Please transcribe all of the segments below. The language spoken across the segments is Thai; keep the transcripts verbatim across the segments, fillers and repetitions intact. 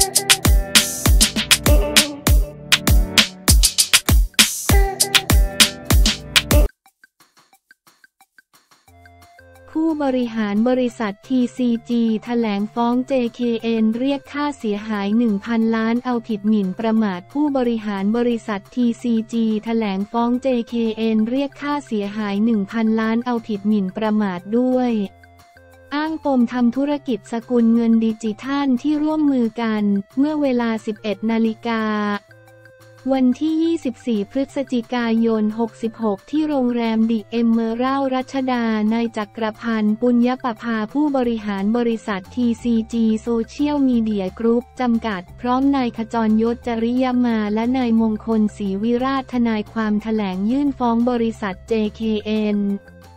ผู้บริหารบริษัท ที ซี จี แถลงฟ้อง เจ เค เอ็น เรียกค่าเสียหาย หนึ่งพัน ล้านเอาผิดหมิ่นประมาทผู้บริหารบริษัท ที ซี จี แถลงฟ้อง เจ เค เอ็น เรียกค่าเสียหาย หนึ่งพัน ล้านเอาผิดหมิ่นประมาทด้วยอ้างปมทำธุรกิจสกุลเงินดิจิทัลที่ร่วมมือกันเมื่อเวลา สิบเอ็ด นาฬิกาวันที่ ยี่สิบสี่ พฤศจิกายน หกสิบหก ที่โรงแรมดิเอมเมอรัลด์รัชดานายจักรพันธ์ ปุญญประภาผู้บริหารบริษัท ที ซี จี โซเชียลมีเดียกรุ๊ปจำกัดพร้อมนายขจรยศ จริยมาและนายมงคลศรีวิราชทนายความแถลงยื่นฟ้องบริษัท เจ เค เอ็น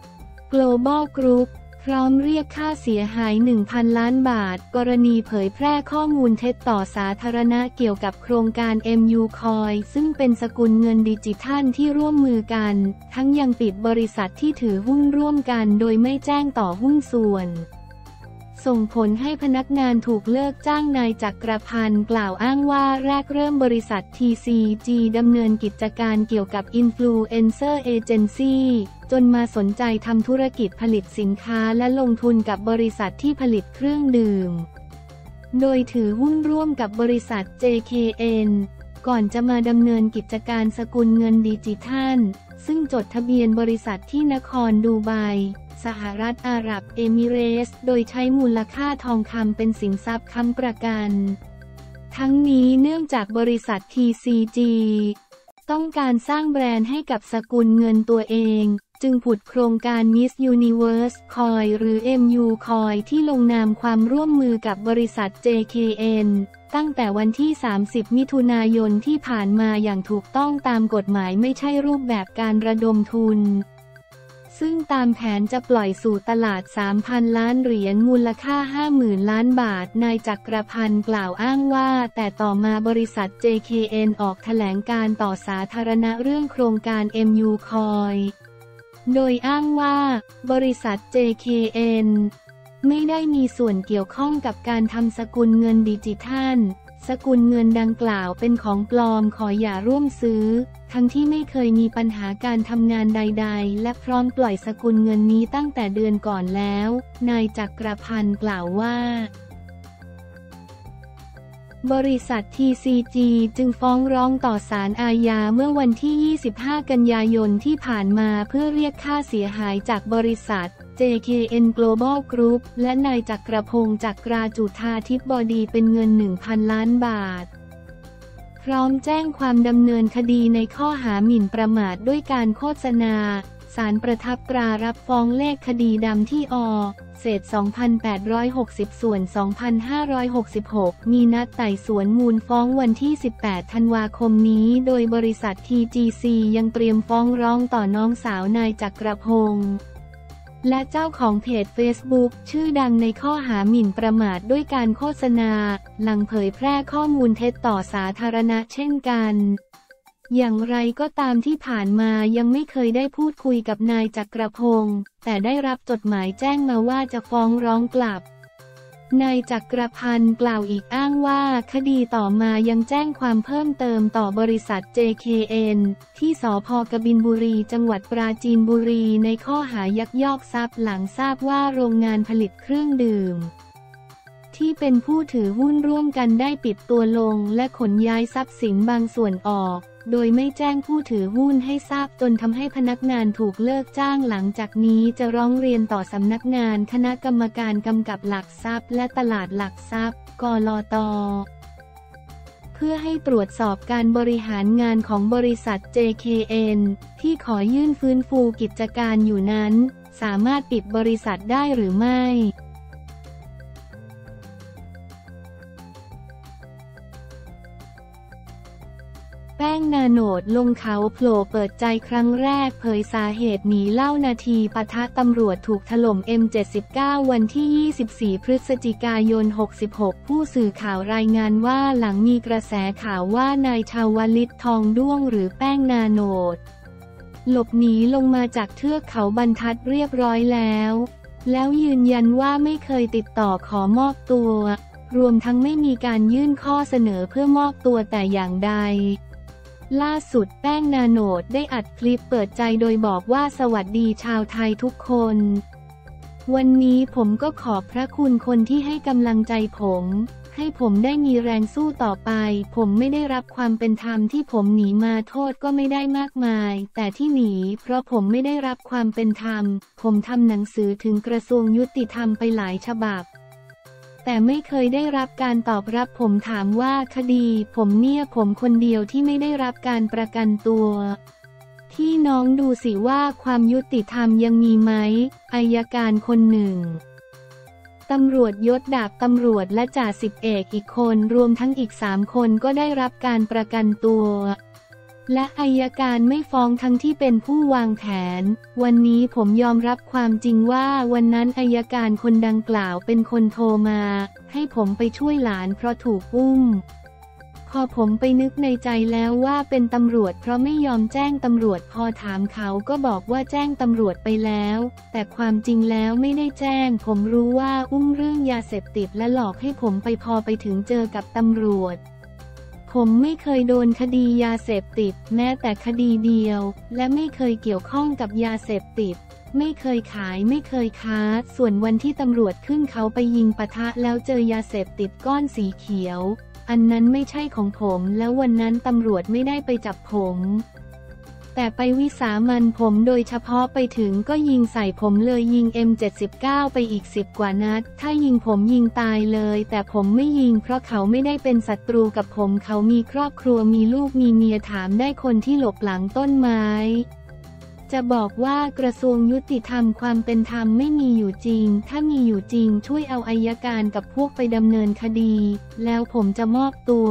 Global Groupพร้อมเรียกค่าเสียหาย หนึ่งพัน ล้านบาทกรณีเผยแพร่ข้อมูลเท็จต่อสาธารณะเกี่ยวกับโครงการ เอ็ม ยู Coin ซึ่งเป็นสกุลเงินดิจิทัลที่ร่วมมือกันทั้งยังปิดบริษัทที่ถือหุ้นร่วมกันโดยไม่แจ้งต่อหุ้นส่วนส่งผลให้พนักงานถูกเลิกจ้างนายจักรพันธ์กล่าวอ้างว่าแรกเริ่มบริษัท ที ซี จี ดำเนินกิจการเกี่ยวกับ Influencer Agency จนมาสนใจทำธุรกิจผลิตสินค้าและลงทุนกับบริษัทที่ผลิตเครื่องดื่มโดยถือหุ้นร่วมกับบริษัท เจ เค เอ็น ก่อนจะมาดำเนินกิจการสกุลเงินดิจิทัลซึ่งจดทะเบียนบริษัทที่นครดูไบสหรัฐอาหรับเอมิเรตส์โดยใช้มูลค่าทองคำเป็นสินทรัพย์ค้ำประกันทั้งนี้เนื่องจากบริษัท ที ซี จี ต้องการสร้างแบรนด์ให้กับสกุลเงินตัวเองจึงผุดโครงการ Miss Universe Coin หรือ เอ็ม ยู Coin ที่ลงนามความร่วมมือกับบริษัท เจ เค เอ็น ตั้งแต่วันที่ สามสิบ มิถุนายนที่ผ่านมาอย่างถูกต้องตามกฎหมายไม่ใช่รูปแบบการระดมทุนซึ่งตามแผนจะปล่อยสู่ตลาด สามพัน ล้านเหรียญมูลค่า ห้าหมื่น ล้านบาทนายจักรพันธ์กล่าวอ้างว่าแต่ต่อมาบริษัท เจ เค เอ็น ออกแถลงการต่อสาธารณะเรื่องโครงการ เอ็ม ยู Coin โดยอ้างว่าบริษัท เจ เค เอ็น ไม่ได้มีส่วนเกี่ยวข้องกับการทำสกุลเงินดิจิทัลสกุลเงินดังกล่าวเป็นของปลอมขออย่าร่วมซื้อทั้งที่ไม่เคยมีปัญหาการทำงานใดๆและพร้อมปล่อยสกุลเงินนี้ตั้งแต่เดือนก่อนแล้วนายจักรพันธ์กล่าวว่าบริษัท ที ซี จี จึงฟ้องร้องต่อศาลอาญาเมื่อวันที่ ยี่สิบห้า กันยายนที่ผ่านมาเพื่อเรียกค่าเสียหายจากบริษัท เจ เค เอ็น Global Group และนายจักรพงษ์จักราจุฑาธิบดีเป็นเงิน หนึ่งพัน ล้านบาทพร้อมแจ้งความดำเนินคดีในข้อหาหมิ่นประมาทด้วยการโฆษณาศาลประทับตรารับฟ้องเลขคดีดำที่อเศษ สองพันแปดร้อยหกสิบ ส่วน สองพันห้าร้อยหกสิบหก มีนัดไต่สวนมูลฟ้องวันที่ สิบแปด ธันวาคมนี้โดยบริษัท ที จี ซี ยังเตรียมฟ้องร้องต่อน้องสาวนายจักรพงษ์และเจ้าของเพจ Facebook ชื่อดังในข้อหาหมิ่นประมาทด้วยการโฆษณาหลังเผยแพร่ข้อมูลเท็จต่อสาธารณะเช่นกันอย่างไรก็ตามที่ผ่านมายังไม่เคยได้พูดคุยกับนายจักรพงษ์แต่ได้รับจดหมายแจ้งมาว่าจะฟ้องร้องกลับนายจักรพันธ์กล่าวอีกอ้างว่าคดีต่อมายังแจ้งความเพิ่มเติมต่อบริษัท เจ เค เอ็น ที่สภ.กบินบุรีจังหวัดปราจีนบุรีในข้อหายักยอกทรัพย์หลังทราบว่าโรงงานผลิตเครื่องดื่มที่เป็นผู้ถือหุ้นร่วมกันได้ปิดตัวลงและขนย้ายทรัพย์สินบางส่วนออกโดยไม่แจ้งผู้ถือหุ้นให้ทราบจนทำให้พนักงานถูกเลิกจ้างหลังจากนี้จะร้องเรียนต่อสำนักงานคณะกรรมการกำกับหลักทรัพย์และตลาดหลักทรัพย์ กลต.เพื่อให้ตรวจสอบการบริหารงานของบริษัท เจ เค เอ็น ที่ขอยื่นฟื้นฟูกิจการอยู่นั้นสามารถปิดบริษัทได้หรือไม่แป้งนาโนดลงเขาโผล่เปิดใจครั้งแรกเผยสาเหตุหนีเล่านาทีปะทะตำรวจถูกถล่ม เอ็ม เจ็ดสิบเก้า วันที่ ยี่สิบสี่ พฤศจิกายน หกสิบหก ผู้สื่อข่าวรายงานว่าหลังมีกระแสข่าวว่านายชาวลิตทองด้วงหรือแป้งนาโนดหลบหนีลงมาจากเทือกเขาบรรทัดเรียบร้อยแล้วแล้วยืนยันว่าไม่เคยติดต่อขอมอบตัวรวมทั้งไม่มีการยื่นข้อเสนอเพื่อมอบตัวแต่อย่างใดล่าสุดแป้งนาโนดได้อัดคลิปเปิดใจโดยบอกว่าสวัสดีชาวไทยทุกคนวันนี้ผมก็ขอบพระคุณคนที่ให้กำลังใจผมให้ผมได้มีแรงสู้ต่อไปผมไม่ได้รับความเป็นธรรมที่ผมหนีมาโทษก็ไม่ได้มากมายแต่ที่หนีเพราะผมไม่ได้รับความเป็นธรรมผมทำหนังสือถึงกระทรวงยุติธรรมไปหลายฉบับแต่ไม่เคยได้รับการตอบรับผมถามว่าคดีผมเนี่ยผมคนเดียวที่ไม่ได้รับการประกันตัวที่น้องดูสิว่าความยุติธรรมยังมีไหมอัยการคนหนึ่งตำรวจยศดาบตำรวจและจ่าสิบเอกอีกคนรวมทั้งอีกสามคนก็ได้รับการประกันตัวและอัยการไม่ฟ้องทั้งที่เป็นผู้วางแผนวันนี้ผมยอมรับความจริงว่าวันนั้นอัยการคนดังกล่าวเป็นคนโทรมาให้ผมไปช่วยหลานเพราะถูกอุ้มพอผมไปนึกในใจแล้วว่าเป็นตำรวจเพราะไม่ยอมแจ้งตำรวจพอถามเขาก็บอกว่าแจ้งตำรวจไปแล้วแต่ความจริงแล้วไม่ได้แจ้งผมรู้ว่าอุ้มเรื่องยาเสพติดและหลอกให้ผมไปพอไปถึงเจอกับตำรวจผมไม่เคยโดนคดียาเสพติดแม้แต่คดีเดียวและไม่เคยเกี่ยวข้องกับยาเสพติดไม่เคยขายไม่เคยค้าส่วนวันที่ตำรวจขึ้นเขาไปยิงปะทะแล้วเจอยาเสพติดก้อนสีเขียวอันนั้นไม่ใช่ของผมแล้ววันนั้นตำรวจไม่ได้ไปจับผมแต่ไปวิสามันผมโดยเฉพาะไปถึงก็ยิงใส่ผมเลยยิง เอ็ม เจ็ดสิบเก้า ไปอีกสิบกว่านัดถ้ายิงผมยิงตายเลยแต่ผมไม่ยิงเพราะเขาไม่ได้เป็นศัตรูกับผมเขามีครอบครัวมีลูกมีเมียถามได้คนที่หลบหลังต้นไม้จะบอกว่ากระทรวงยุติธรรมความเป็นธรรมไม่มีอยู่จริงถ้ามีอยู่จริงช่วยเอาอัยการกับพวกไปดำเนินคดีแล้วผมจะมอบตัว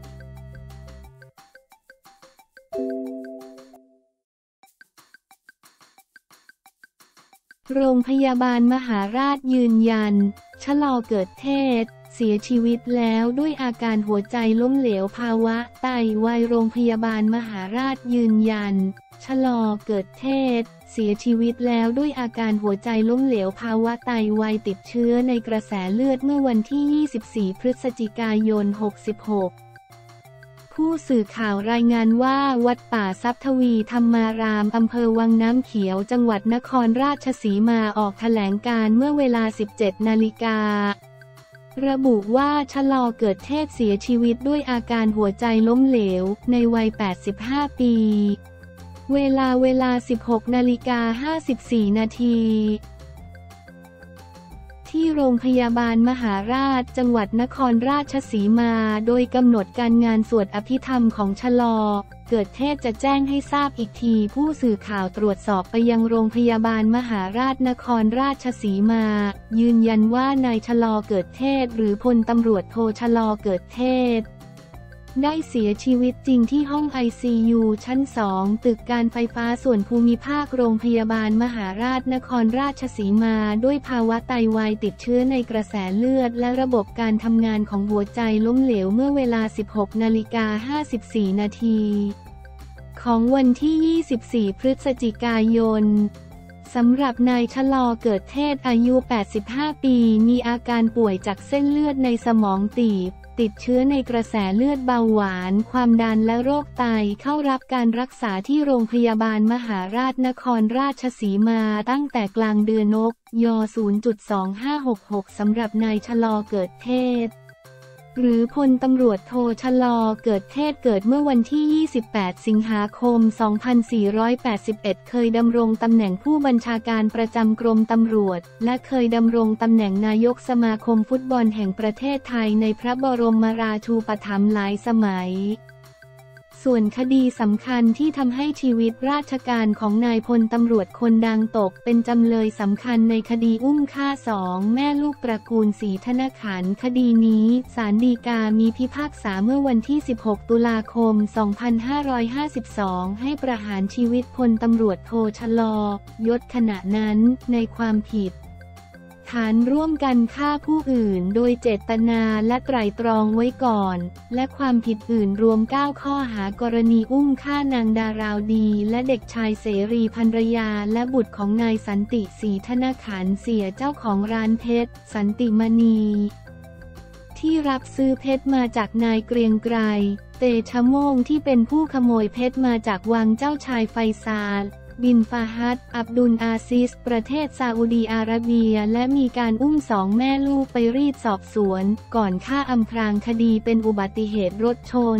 โรงพยาบาลมหาราชยืนยันชะลอเกิดเทศเสียชีวิตแล้วด้วยอาการหัวใจล้มเหลวภาวะไตวายโรงพยาบาลมหาราชยืนยันชะลอเกิดเทศเสียชีวิตแล้วด้วยอาการหัวใจล้มเหลวภาวะไตวายติดเชื้อในกระแสเลือดเมื่อวันที่ยี่สิบสี่พฤศจิกายนหกสิบหกผู้สื่อข่าวรายงานว่าวัดป่าทรัพย์ทวีธรรมารามอำเภอวังน้ำเขียวจังหวัดนครราชสีมาออกแถลงการเมื่อเวลา สิบเจ็ดนาฬิกา ระบุว่าชะลอเกิดเทศเสียชีวิตด้วยอาการหัวใจล้มเหลวในวัย แปดสิบห้า ปีเวลาเวลา สิบหกนาฬิกาห้าสิบสี่ นาทีที่โรงพยาบาลมหาราชจังหวัดนครราชสีมาโดยกำหนดการงานสวดอภิธรรมของชะลอเกิดเทศจะแจ้งให้ทราบอีกทีผู้สื่อข่าวตรวจสอบไปยังโรงพยาบาลมหาราชนครราชสีมายืนยันว่านายชะลอเกิดเทศหรือพลตำรวจโทชะลอเกิดเทศได้เสียชีวิตจริงที่ห้อง ไอ ซี ยู ชั้น สอง ตึกการไฟฟ้าส่วนภูมิภาคโรงพยาบาลมหาราชนครราชสีมาด้วยภาวะไตวายติดเชื้อในกระแสเลือดและระบบการทำงานของหัวใจล้มเหลวเมื่อเวลา สิบหกนาฬิกาห้าสิบสี่ นาทีของวันที่ ยี่สิบสี่ พฤศจิกายนสำหรับนายชะลอเกิดเทศอายุ แปดสิบห้า ปีมีอาการป่วยจากเส้นเลือดในสมองตีบติดเชื้อในกระแสเลือดเบาหวานความดันและโรคไตเข้ารับการรักษาที่โรงพยาบาลมหาราชนครราชสีมาตั้งแต่กลางเดือนกย ศูนย์จุดสองห้าหกหก สำหรับนายชะลอเกิดเทศหรือพลตำรวจโทชะลอเกิดเทศเกิดเมื่อวันที่ ยี่สิบแปด สิงหาคม สองพันสี่ร้อยแปดสิบเอ็ด เคยดำรงตำแหน่งผู้บัญชาการประจำกรมตำรวจและเคยดำรงตำแหน่งนายกสมาคมฟุตบอลแห่งประเทศไทยในพระบรมราชูปถัมภ์หลายสมัยส่วนคดีสำคัญที่ทำให้ชีวิตราชการของนายพลตำรวจคนดังตกเป็นจำเลยสำคัญในคดีอุ้มฆ่าสองแม่ลูกตระกูลศรีธนขันธ์คดีนี้ศาลฎีกามีพิพากษาเมื่อวันที่ สิบหก ตุลาคม สองพันห้าร้อยห้าสิบสอง ให้ประหารชีวิตพลตำรวจโทชะลอยศขณะนั้นในความผิดฐานร่วมกันฆ่าผู้อื่นโดยเจตนาและไตร่ตรองไว้ก่อนและความผิดอื่นรวมเก้าข้อหากรณีอุ้มฆ่านางดาราวดีและเด็กชายเสรีภรรยาและบุตรของนายสันติศรีธนขันธ์เสียเจ้าของร้านเพชรสันติมณีทที่รับซื้อเพชรมาจากนายเกรียงไกรเตชะโม่งที่เป็นผู้ขโมยเพชรมาจากวังเจ้าชายไฟซาลบินฟาฮัดอับดุลอาซิสประเทศซาอุดีอาระเบียและมีการอุ้มสองแม่ลูกไปรีดสอบสวนก่อนฆ่าอำพรางคดีเป็นอุบัติเหตุรถชน